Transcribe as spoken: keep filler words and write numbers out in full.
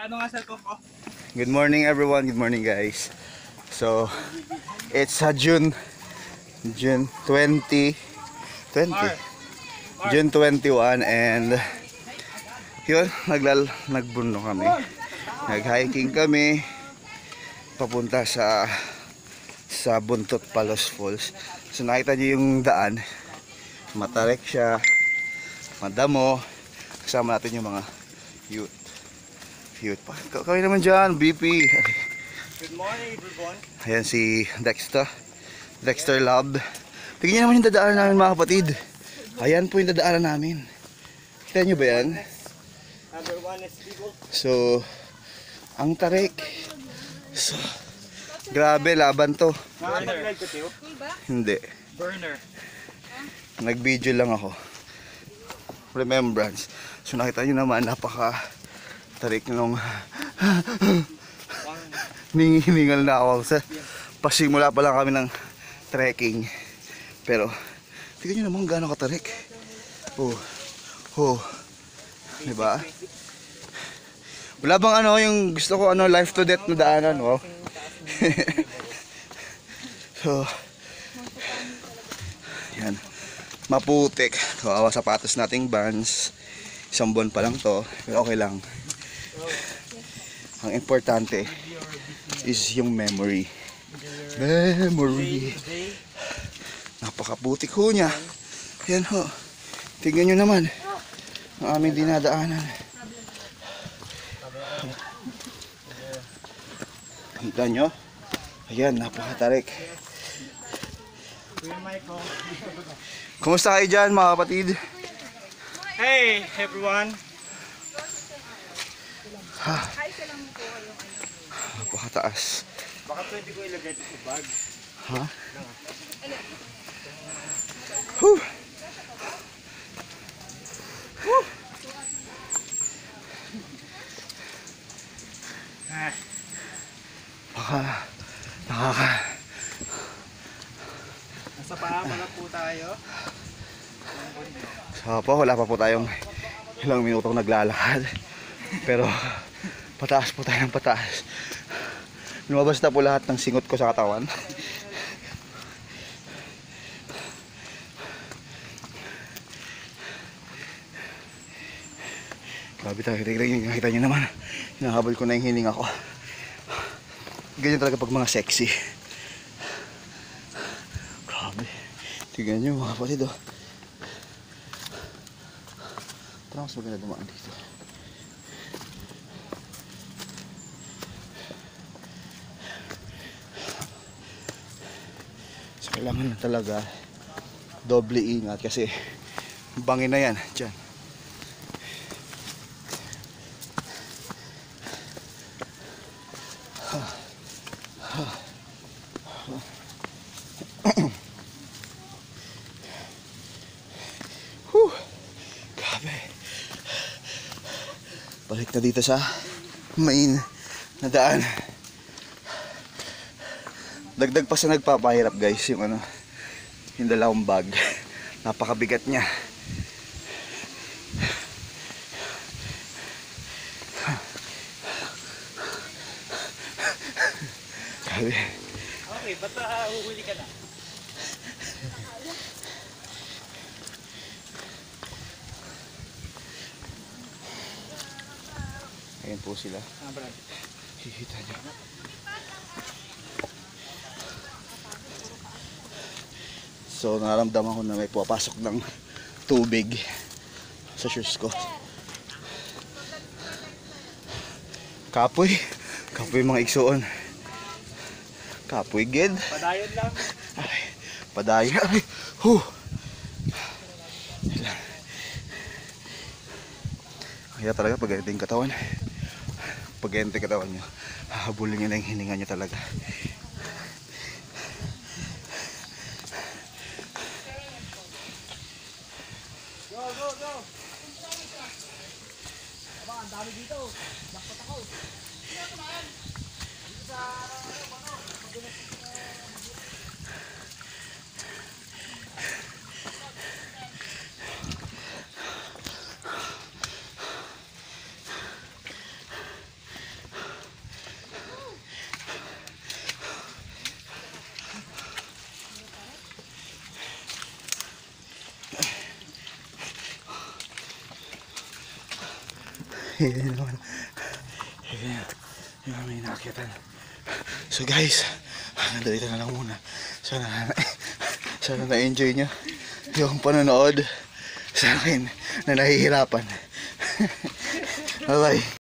ano nga cellphone ko? Good morning everyone, good morning guys. So, it's uh, June June twenty twenty June twenty-one and yun, naglal nagbuno kami. Nag-hiking kami papunta sa sa Buntot, Palos Falls. So nakita niyo yung daan. Matarek siya. Madamo. Kasama natin yung mga youth. Youth pa. Kami naman dyan, B P. Good morning everyone. Ayan si Dexter. Dexter Lab. Tingnan naman yung dadaanan namin mga kapatid. Ayan po yung dadaanan namin. Kita nyo ba yan? So, ang tarik. So, grabe, laban to. Nakapag-live ko tiyo? Hindi. Burner. Nag-video lang ako. Remembrance. So, nakita nyo naman, napaka tarik nung hiningal na ako. Sa pasimula pa lang kami ng trekking. Pero, tignan nyo naman gano'ng katarik. Oh, oh. Diba? Wala bang ano, yung gusto ko ano, life to death na daanan, wow. So, yan. Maputik. Kawawa sapatos nating Vans. Isang buwan pa lang to, pero okay lang. Ang importante is yung memory. Memory. Napakaputik ho niya. Yan ho. Tingnan nyo naman ang aming dinadaanan. Kita nyo? Ayan, napakatarik. Kumusta kayo dyan mga kapatid? Hey everyone. Ha. Napakataas. Baka pwede ko ilagay ito sa bag. Ha? Huh. Huh. Ah. Baka, nakaka. Nasa paa pala po tayo. So po, wala pa po tayong ilang minutong naglalakad. Pero pataas po tayo ng pataas. Lumabas na po lahat ng singot ko sa katawan. Grabe tayo, nakita nyo naman. Hinahabol ko na yung hininga ko. Ganyan talaga pag mga sexy. Grabe. Tignan nyo mga kapatid oh. Parang mas maganda dumaan dito. So kailangan na talaga doble ingat kasi bangin na yan dyan. Huh. Grabe. Balik na dito sa main na daan. Dagdag pa sa nagpapahirap guys yung ano, yung dalawang bag. Napakabigat niya. Grabe. Okay, ba't uh, huhuli ka na? Ayan po sila. Ah, Brad. Hihita niyo. So nararamdaman ko na may pupasok ng tubig sa shoes ko. Kapoy. Kapoy mga igsoon. Kapoy gid. Padayon lang. Ay, padayon. Ay, huh. Kaya talaga pag ganito yung katawan. Pag ganito yung katawan nyo, hahabulin nyo na yung hininga nyo talaga. Go, go, go! Aba, ang dami dito. Jackpot ako. Dito naman. Dito sa ano, Yan naman. Yan. Yung may nakitan. So guys, nandito na lang muna. Sana, sana na-enjoy nyo yung panonood sa akin na nahihirapan. Bye bye.